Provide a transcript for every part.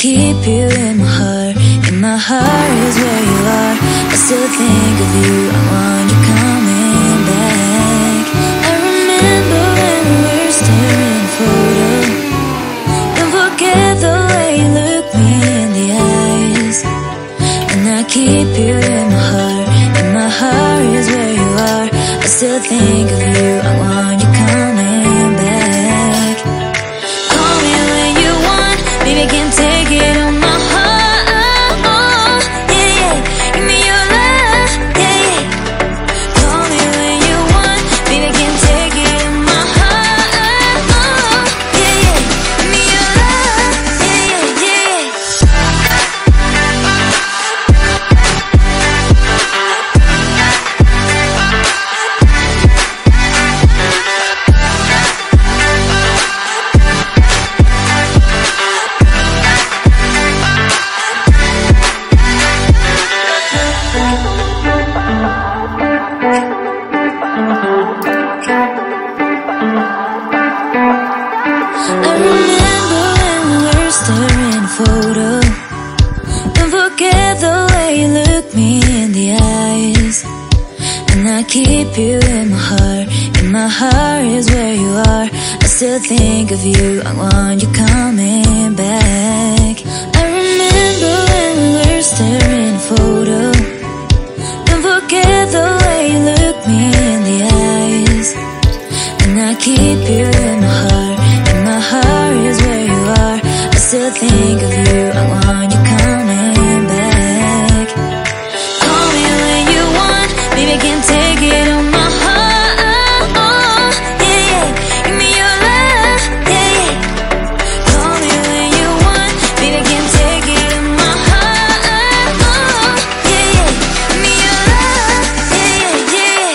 keep you in my heart. In my heart is where you are. I still think of you, I want you coming back. I remember when we were staring photo. Don't forget the way you look me in the eyes. And I keep you in my heart. In my heart is where you are. I still think of you, I want you coming back. Call me when you want, baby, I can't take it on my heart. Yeah, yeah, give me your love, yeah, yeah. Call me when you want, baby, I can't take it on my heart. Yeah, yeah, give me your love, yeah, yeah, yeah. I remember when we were staring photo. Don't forget the way you look me in the eyes. And I keep you in my heart. In my heart is where you are. I still think of you, I want you coming back. I remember when we were staring photo. Don't forget the way you look me in the eyes. And I keep you in my heart. In my heart is where you are. I still think of you, I want you coming back. Call me when you want, baby, I can't take it on my heart. Yeah, yeah, give me your love, yeah, yeah. Call me when you want, baby, I can't take it on my heart. Yeah, yeah, give me your love, yeah, yeah, yeah.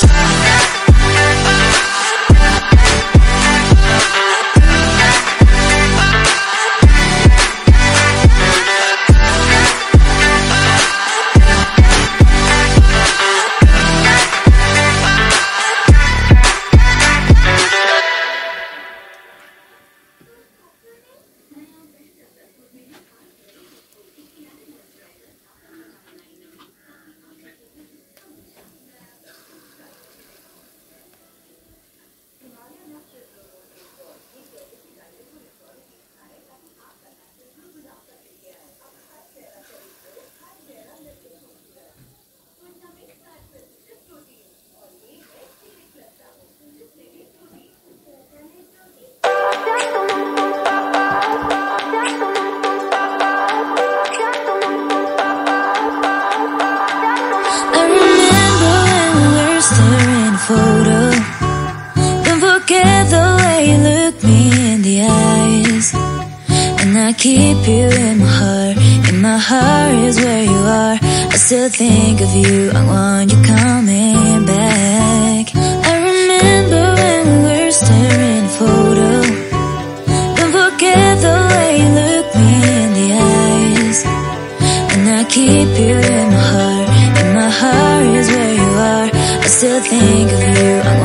Photo. Don't forget the way you look me in the eyes. And I keep you in my heart. In my heart is where you are. I still think of you, I want you coming back. I remember when we were staring photo. Don't forget the way you look me in the eyes. And I keep you in my heart. In my heart is where you are. I still think of you, I